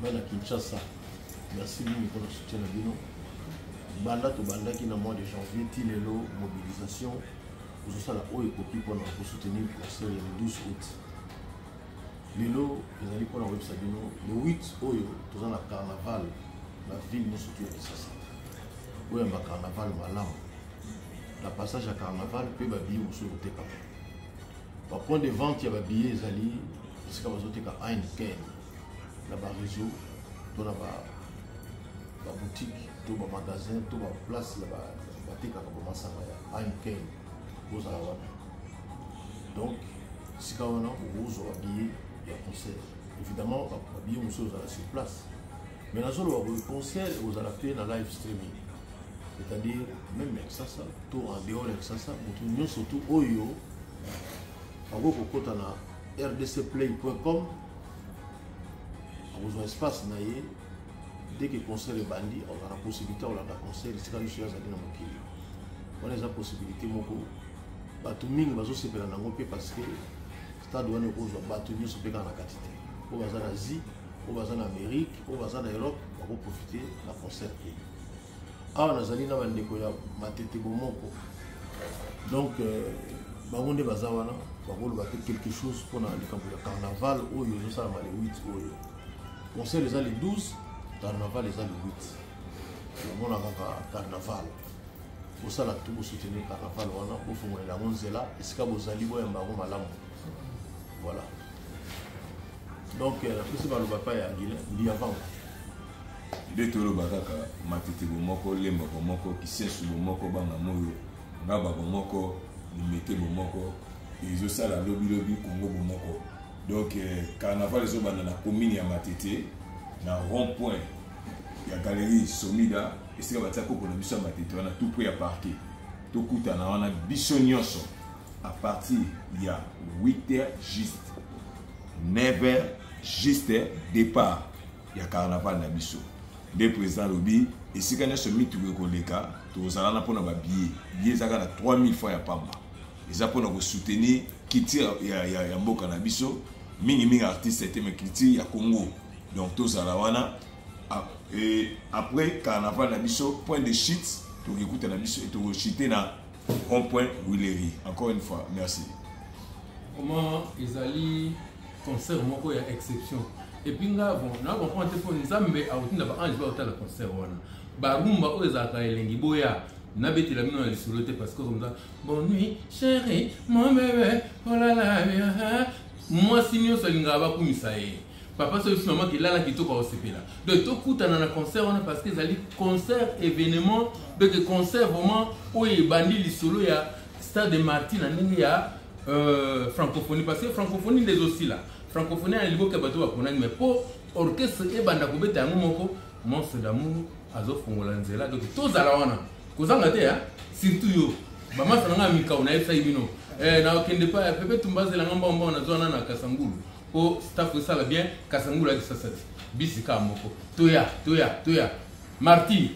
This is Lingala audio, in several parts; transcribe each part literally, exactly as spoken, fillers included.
Bana Kinshasa. Merci beaucoup pour le soutien à Bino. Banda to Banda qui dans le mois de janvier, Tilelo, mobilisation. Vous avez la haute copie pour soutenir le concert le douze août. Lelo, les amis pour la website Bino. Le huit Oyo, tout dans la carnaval, la ville nous soutient de ça. Où il y a un carnaval malam. La passage à carnaval peut babiller ou sur le T K. Par point de vente, il y a des billets, Zali, c'est comme ça, il y a un Ken, là-bas, réseau, dans la boutique, tout le magasin, tout le place, là-bas, il y a un Ken, vous allez. Donc, si vous avez un billet, il y a un concert. Évidemment, les billets sont sur place. Mais dans le concert, vous allez faire dans live streaming. C'est-à-dire, même avec ça, tout en dehors avec ça, nous surtout Oyo. Vous avez r d c play point com, vous avez un espace, dès que le concert est bandit, on a la possibilité de faire un concert, c'est quand nous sommes on a la possibilité, tout le monde va se faire un parce que le stade où on a battu, nous sommes en quantité. Au bazar en Asie, au bazar en Amérique, au bazar en Europe, on va profiter de la concert. Ah, on a zali na bandeko ya matete bomoko. Donc, on a bazawana. Quelque chose pour le carnaval ou le huit. Concert les les douze, carnaval les le huit. On a carnaval. Pour ça, tout pour soutenir le carnaval, pour faire la onze là, et ce que vous allez voir, voilà. Donc, la principale papa est à avant. Il est au Baraka, Matete Bomoko, Lemba Bomoko, qui sait sous Bomoko, Bangamoyo, Gaba Bomoko, Limete Bomoko. Ils ont ça la lobby lobby Congo Bomoko. Donc, euh, carnaval les dans la commune à Matete, dans le rond-point, il y a la galerie Somida, et c'est comme ça qu'on a vu ça à Matete, on a tout pris à parquer. Tout coûte, on a Bissonioso. À partir, il y a huit heures juste, neuf heures juste, départ, il y a carnaval dans Bisso. Des présidents lobby, et si on a ce mythe que les cas, tous allons pour nos billets, billets ça gagne trois mille fois à Pamba. Les Japonais vont soutenir qui tire il y a il y a beaucoup de biso mini mini artistes c'était mais qui tire il y a Congo donc tous à la wana et après carnaval la biso point de shit pour écouter la biso et pour chiter dans rond point Willery. Encore une fois merci. Comment ils allaient concert moko ya exception et puis nga bon na bon point téléphone nzambe a utinda ba ange ba utala concert wana barumba oyezaka elengi boya. N'habitez la maison sur le thé parce que comme ça, bonne nuit, chérie, mon bébé, oh là là, moi, si nous sommes pour Misaïe, papa, c'est aussi maman qui est là, qui est au C P là. Donc, tout coûte dans un concert, parce que ça dit concert, événement, donc concert vraiment, où il y a bandit, il solo, il y a Stade de Martin, il y a francophonie, parce que francophonie, les aussi là. Francophonie, il y a niveau que bateau va connaître, mais pour orchestre et banda koubete à nous, monstre d'amour, azo fongolanzela, donc tous à la wana. Kozanga te ya surtout yo mama sananga mika una esa ibino eh na okende pa pepe tumbaze la ngamba mbona zona na Kasangulu po staff ça la bien Kasangulu avec ça ça bisika moko toya toya toya Marty.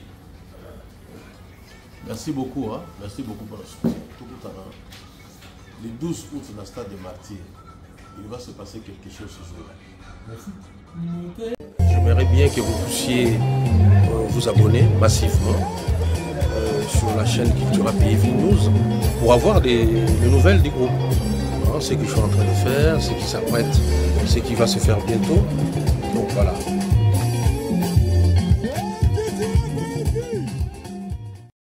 Merci beaucoup hein? Merci beaucoup pour le soutien. Le douze août dans le stade de Marty, il va se passer quelque chose ce jour-là. Merci. J'aimerais bien que vous puissiez euh, vous abonner massivement sur la chaîne Cultura P V News pour avoir des, des nouvelles du groupe. Alors, ce que je suis en train de faire, ce qui s'apprête, ce qui va se faire bientôt. Donc voilà.